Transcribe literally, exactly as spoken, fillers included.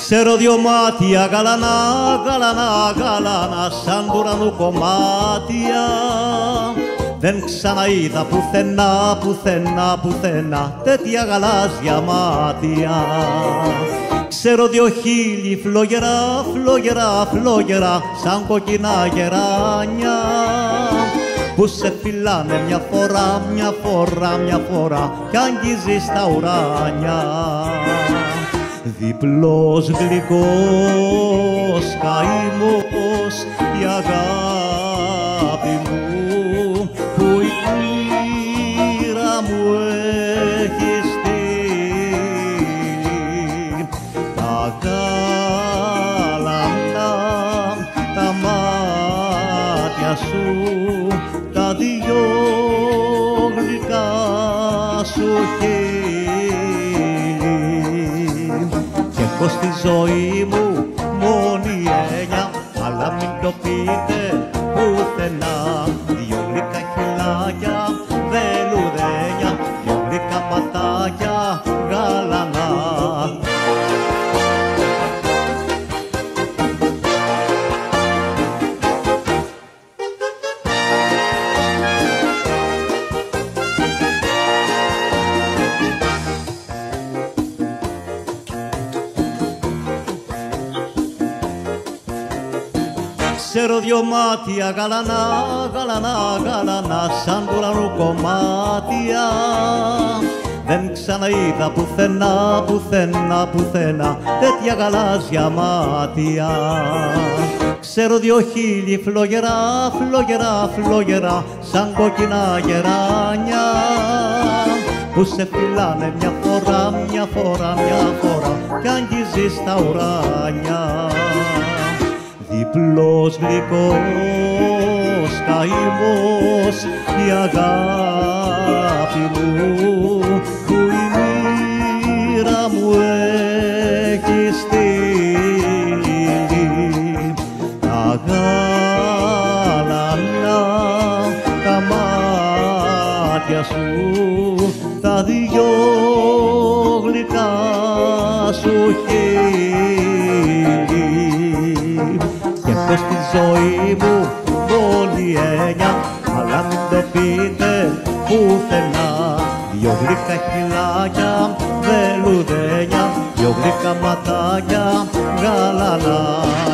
Ξέρω δυο μάτια γαλανά, γαλανά, γαλανά, σαν του ουρανού κομμάτια. Δεν ξαναείδα πουθενά, πουθενά, πουθενά τέτοια γαλάζια μάτια. Ξέρω δυο χείλη φλογερά, φλογερά, φλογερά, σαν κοκκινά γεράνια, που σε φυλάνε μια φορά, μια φορά, μια φορά κι αγγίζεις τα ουράνια. Διπλός γλυκός καημός η αγάπη μου, που η μοίρα μου έχει στείλει. Τα γάλανα τα μάτια σου, τα δυο γλυκά σου χείλη. Κι έχω στη ζωή μου μόνη έννοια, αλλά μην το πείτε πουθενά. Δυο γλυκά χειλάκια, βελουδένια, δυο γλυκά ματάκια γαλανά. Ξέρω δυο μάτια γαλανά, γαλανά, γαλανά, σαν του ουρανού κομμάτια. Δεν ξαναείδα πουθενά, πουθενά, πουθενά τέτοια γαλάζια μάτια. Ξέρω δυο χείλη φλογερά, φλογερά, φλογερά, σαν κόκκινα γεράνια, που σε φυλάνε μια φορά, μια φορά, μια φορά κι αγγίζεις τα ουράνια. Διπλός γλυκός καημός η αγάπη μου, που η μοίρα μου έχει στείλει. Τα γάλανα τα μάτια σου, τα δυο γλυκά σου χείλη. Κι έχω στη ζωή μου μόνη έννοια, αλλά μην το πείτε πουθενά. Δυο γλυκά χειλάκια, βελουδένια, δυο γλυκά ματάκια γαλανά.